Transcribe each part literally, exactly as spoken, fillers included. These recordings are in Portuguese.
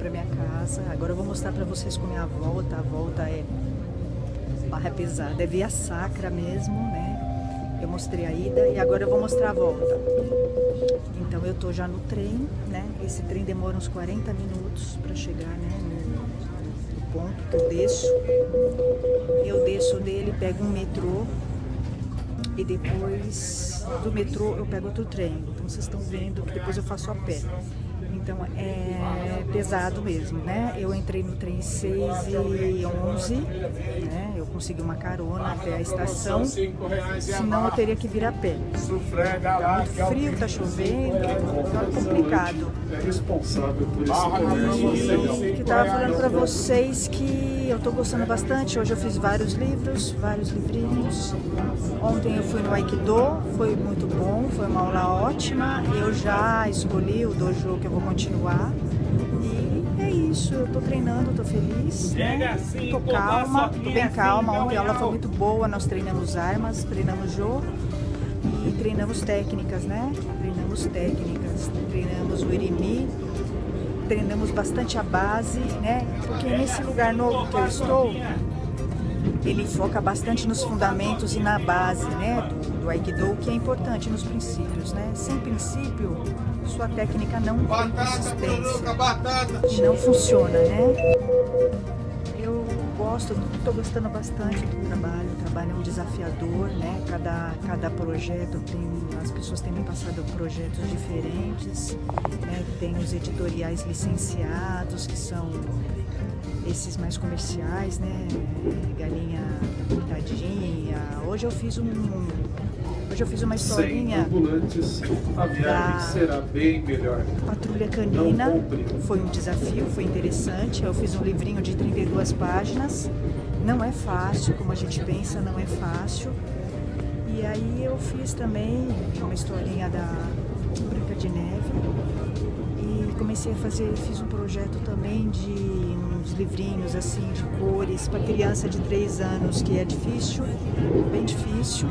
para minha casa. Agora eu vou mostrar para vocês como é a volta. A volta é barra pesada, é via sacra mesmo, né? Eu mostrei a ida e agora eu vou mostrar a volta. Então eu tô já no trem, né? Esse trem demora uns quarenta minutos para chegar, né? No, no ponto que eu desço. Eu desço dele, pego um metrô e depois do metrô eu pego outro trem. Então vocês estão vendo que depois eu faço a pé. Então é pesado mesmo, né? Eu entrei no trem seis e onze, né? Eu consegui uma carona até a estação, senão eu teria que vir a pé. Tá muito frio, tá chovendo, tá complicado. E que eu tava falando pra vocês que eu tô gostando bastante. Hoje eu fiz vários livros, vários livrinhos. Ontem eu fui no Aikido, foi muito bom, foi uma aula ótima. Eu já escolhi o dojo que eu vou continuar. E é isso, eu tô treinando, tô feliz, né? Tô calma, tô bem calma. Ontem a aula foi muito boa, nós treinamos armas, treinamos jogo e treinamos técnicas, né? Treinamos técnicas, treinamos o irimi, treinamos bastante a base, né? Porque nesse lugar novo que eu estou, ele foca bastante nos fundamentos e na base, né, do, do Aikido, que é importante nos princípios, né? Sem princípio, sua técnica não tem consistência, não funciona, né? Eu gosto, estou gostando bastante do trabalho, o trabalho é um desafiador, né? Cada, cada projeto tem, as pessoas têm me passado projetos diferentes, né? Tem os editoriais licenciados, que são esses mais comerciais, né? Galinha pintadinha. Hoje eu fiz um, hoje eu fiz uma historinha ambulantes, a viagem será bem melhor. Patrulha Canina. Foi um desafio, foi interessante. Eu fiz um livrinho de trinta e duas páginas. Não é fácil, como a gente pensa, não é fácil. E aí eu fiz também uma historinha da Branca de Neve. E comecei a fazer, fiz um projeto também de uns livrinhos assim de cores para criança de três anos, que é difícil, bem difícil.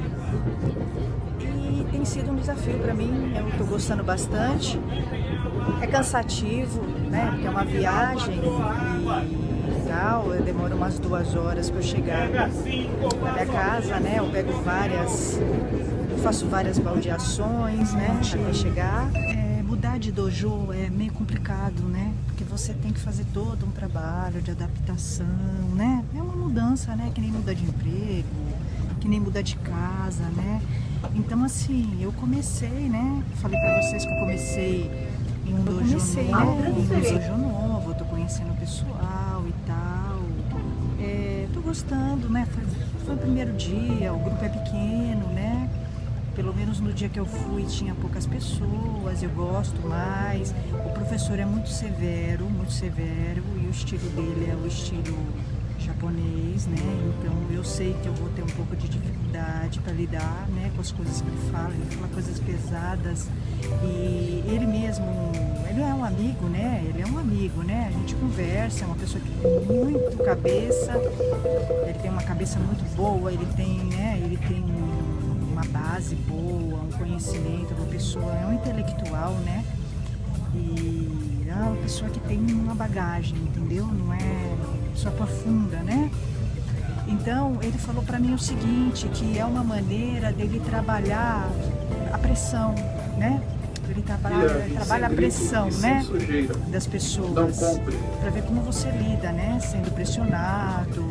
E tem sido um desafio para mim, eu estou gostando bastante. É cansativo, né? Porque é uma viagem e tal, eu demoro umas duas horas para chegar na minha casa, né? Eu pego várias, eu faço várias baldeações, né? Até chegar. Mudar de dojo é meio complicado, né? Porque você tem que fazer todo um trabalho de adaptação, né? É uma mudança, né? Que nem mudar de emprego, que nem mudar de casa, né? Então, assim, eu comecei, né? Falei pra vocês que eu comecei em um dojo comecei, novo, né? Em um dojo novo, tô conhecendo o pessoal e tal. É, tô gostando, né? Foi, foi o primeiro dia, o grupo é pequeno, né? Pelo menos no dia que eu fui tinha poucas pessoas, eu gosto mais. O professor é muito severo, muito severo, e o estilo dele é o estilo japonês, né? Então eu sei que eu vou ter um pouco de dificuldade para lidar, né, com as coisas que ele fala. Ele fala coisas pesadas e ele mesmo, ele é um amigo, né? Ele é um amigo, né? A gente conversa, é uma pessoa que tem muito cabeça, ele tem uma cabeça muito boa, ele tem, né? Ele tem uma base boa, um conhecimento, uma pessoa, é um intelectual, né? E é uma pessoa que tem uma bagagem, entendeu? Não é pessoa profunda, né? Então, ele falou para mim o seguinte, que é uma maneira dele trabalhar a pressão, né? Ele trabalha, ele trabalha a pressão, né? Das pessoas, para ver como você lida, né? Sendo pressionado.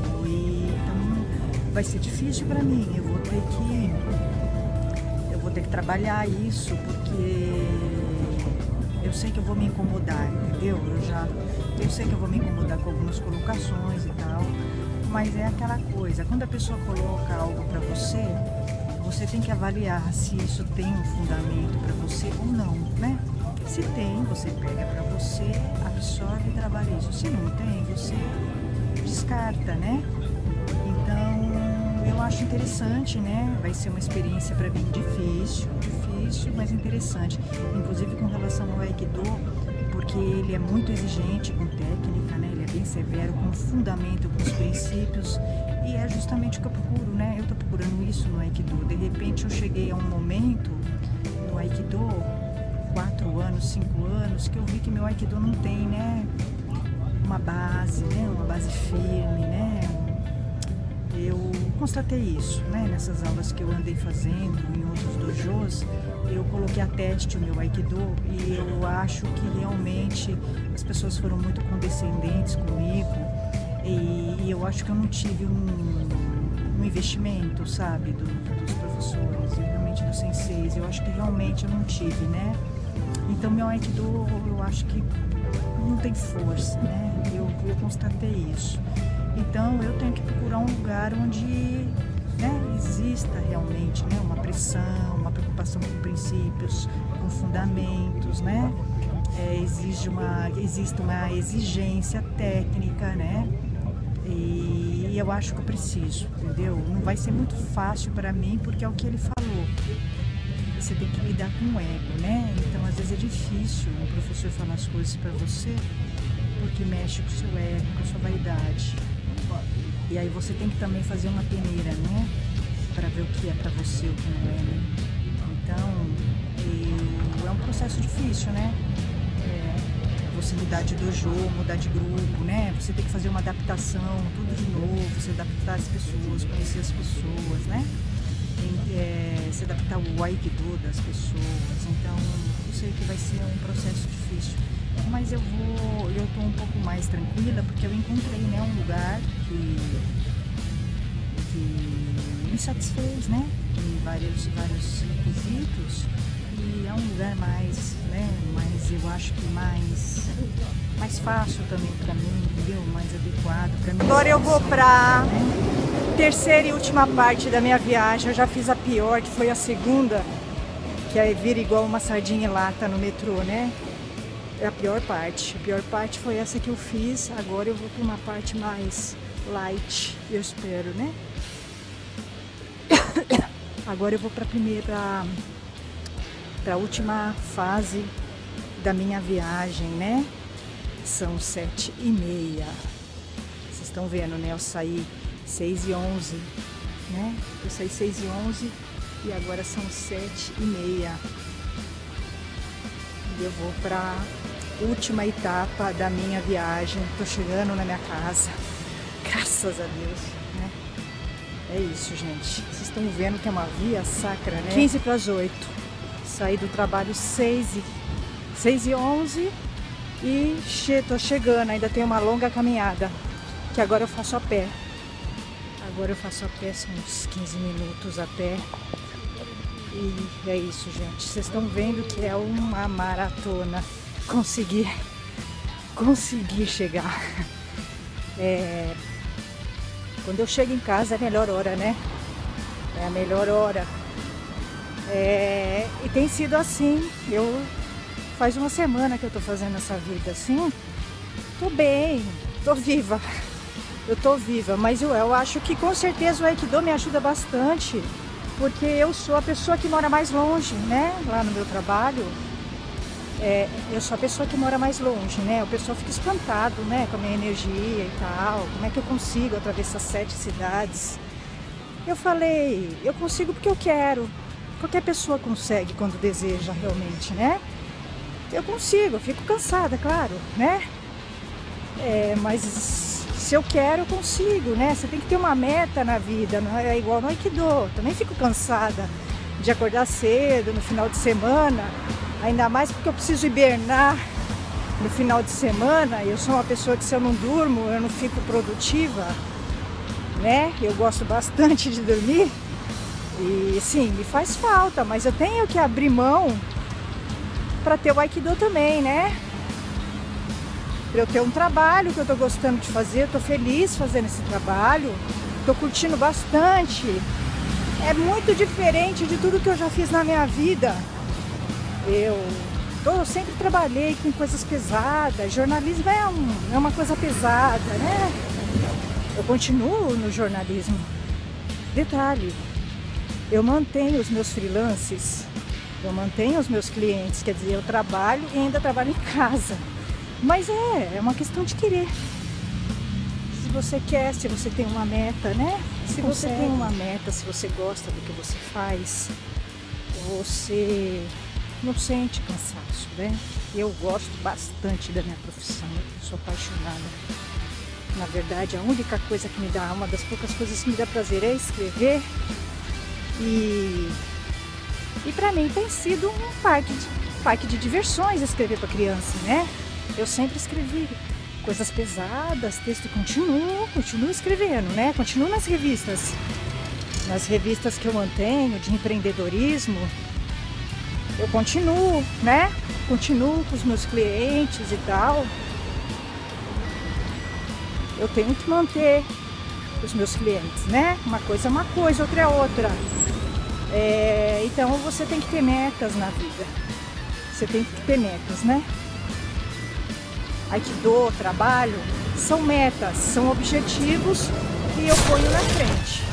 Vai ser difícil para mim, eu vou ter que eu vou ter que trabalhar isso, porque eu sei que eu vou me incomodar, entendeu? Eu já eu sei que eu vou me incomodar com algumas colocações e tal, mas é aquela coisa, quando a pessoa coloca algo para você, você tem que avaliar se isso tem um fundamento para você ou não, né? Se tem, você pega para você, absorve e trabalha isso. Se não tem, você descarta, né? Então, eu acho interessante, né? Vai ser uma experiência para mim difícil, difícil, mas interessante. Inclusive com relação ao Aikido, porque ele é muito exigente com técnica, né? Ele é bem severo, com fundamento, com os princípios. E é justamente o que eu procuro, né? Eu tô procurando isso no Aikido. De repente eu cheguei a um momento no Aikido, quatro anos, cinco anos, que eu vi que meu Aikido não tem, né, uma base, né, uma base firme, né. Eu constatei isso, né, nessas aulas que eu andei fazendo em outros dojos. Eu coloquei a teste o meu Aikido e eu acho que realmente as pessoas foram muito condescendentes comigo e, e eu acho que eu não tive um, um investimento, sabe, do, dos professores e realmente dos senseis. Eu acho que realmente eu não tive, né. Então meu Aikido eu acho que não tem força, né, eu, eu constatei isso. Então eu tenho que procurar um lugar onde, né, exista realmente, né, uma pressão, uma preocupação com princípios, com fundamentos, né, é, exige uma, existe uma exigência técnica, né, e, e eu acho que eu preciso, entendeu? Não vai ser muito fácil para mim porque é o que ele falou. Você tem que lidar com o ego, né? Então às vezes é difícil o professor falar as coisas para você porque mexe com o seu ego, com a sua vaidade. E aí você tem que também fazer uma peneira, né? Para ver o que é para você, o que não é, né? Então, eu, é um processo difícil, né? É, você mudar de dojo, mudar de grupo, né? Você tem que fazer uma adaptação, tudo de novo, você adaptar as pessoas, conhecer as pessoas, né? E, é, se adaptar ao Aikido das pessoas. Então, eu sei que vai ser um processo difícil. Mas eu vou, eu tô um pouco mais tranquila porque eu encontrei, né, um lugar que, que me satisfez, né, em vários, vários requisitos e é um lugar mais, né, mais, eu acho que mais, mais fácil também para mim, entendeu? Mais adequado para mim. Agora eu vou pra terceira e última parte da minha viagem. Eu já fiz a pior, que foi a segunda, que é vir igual uma sardinha em lata no metrô, né? É a pior parte. A pior parte foi essa que eu fiz. Agora eu vou para uma parte mais light, eu espero, né? Agora eu vou para a primeira, para a última fase da minha viagem, né? São sete e meia. Vocês estão vendo, né? Eu saí seis e onze, né? Eu saí seis e onze e agora são sete e meia. E eu vou para última etapa da minha viagem. Tô chegando na minha casa, graças a Deus, né? É isso, gente. Vocês estão vendo que é uma via sacra, né? quinze para as oito. Saí do trabalho seis e onze e che tô chegando. Ainda tem uma longa caminhada que agora eu faço a pé. Agora eu faço a pé, são uns quinze minutos a pé. E é isso, gente. Vocês estão vendo que é uma maratona. Conseguir, conseguir chegar. É, quando eu chego em casa é a melhor hora, né? É a melhor hora. É, e tem sido assim. Eu faz uma semana que eu tô fazendo essa vida assim. Tô bem, tô viva. Eu tô viva, mas eu, eu acho que com certeza o Aikido me ajuda bastante. Porque eu sou a pessoa que mora mais longe, né? Lá no meu trabalho. É, eu sou a pessoa que mora mais longe, né? O pessoal fica espantado, né? Com a minha energia e tal. Como é que eu consigo atravessar sete cidades? Eu falei, eu consigo porque eu quero. Qualquer pessoa consegue quando deseja realmente, né? Eu consigo, eu fico cansada, claro, né? É, mas se eu quero, eu consigo, né? Você tem que ter uma meta na vida, não é igual no Aikido. Também fico cansada de acordar cedo no final de semana, ainda mais porque eu preciso hibernar no final de semana. Eu sou uma pessoa que se eu não durmo, eu não fico produtiva, né? Eu gosto bastante de dormir e sim, me faz falta, mas eu tenho que abrir mão para ter o Aikido também, né? Para eu ter um trabalho que eu tô gostando de fazer, eu tô feliz fazendo esse trabalho, tô curtindo bastante. É muito diferente de tudo que eu já fiz na minha vida. Eu, tô, eu sempre trabalhei com coisas pesadas, jornalismo é, um, é uma coisa pesada, né? Eu continuo no jornalismo. Detalhe, eu mantenho os meus freelances, eu mantenho os meus clientes, quer dizer, eu trabalho e ainda trabalho em casa. Mas é, é uma questão de querer. Se você quer, se você tem uma meta, né? Se você tem uma meta, se você gosta do que você faz, você não sente cansaço, né? Eu gosto bastante da minha profissão, eu sou apaixonada. Na verdade, a única coisa que me dá, uma das poucas coisas que me dá prazer é escrever. E, e para mim tem sido um parque de, parque de diversões escrever para criança, né? Eu sempre escrevi coisas pesadas, texto, continuo, continuo escrevendo, né? Continuo nas revistas, nas revistas que eu mantenho de empreendedorismo. Eu continuo, né? Continuo com os meus clientes e tal. Eu tenho que manter os meus clientes, né? Uma coisa é uma coisa, outra é outra. É, então você tem que ter metas na vida. Você tem que ter metas, né? Aikido, trabalho, são metas, são objetivos que eu ponho na frente.